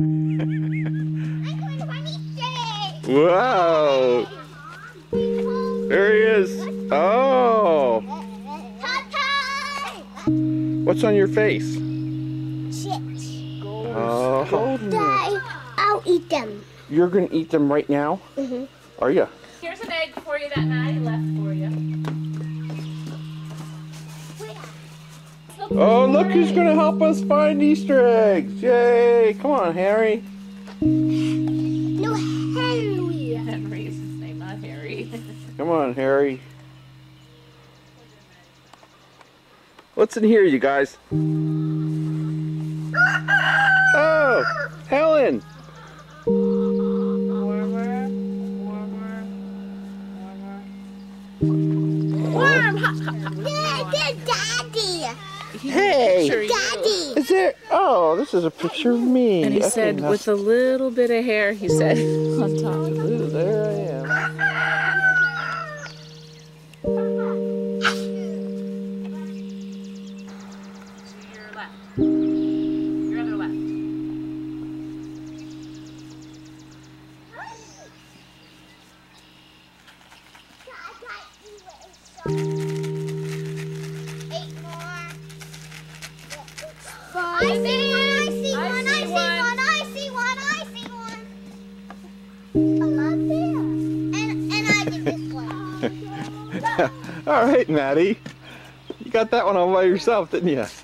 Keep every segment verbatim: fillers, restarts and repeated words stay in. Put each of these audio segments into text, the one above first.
Wow! There he is. Oh! What's on your face? Chips. Oh. Daddy, I'll eat them. You're gonna eat them right now? Mm-hmm. Are you? Here's an egg for you that Maddie left for you. Oh, look who's gonna help us find Easter eggs! Yay! Come on, Harry. No, Henry. Henry is his name, not Harry. Come on, Harry. What's in here, you guys? Oh, Helen! Warmer, warmer, warmer. Warm! Yeah, they're Daddy. Hey! Daddy. Is there? Oh, this is a picture of me. And he Okay, said, now- with a little bit of hair, he said, on top of it. Ooh, there I am. To your left. Your other left. Eight more. I see one, I see I one, see I see one. one, I see one, I see one. I'm up there. And, and I did this one. All right, Maddie. You got that one all by yourself, didn't you? Yes.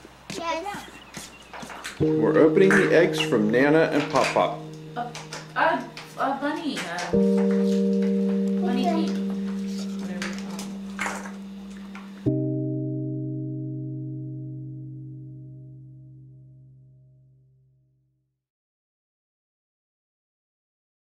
We're opening the eggs from Nana and Pop Pop. Uh, uh, uh, Bunny, uh,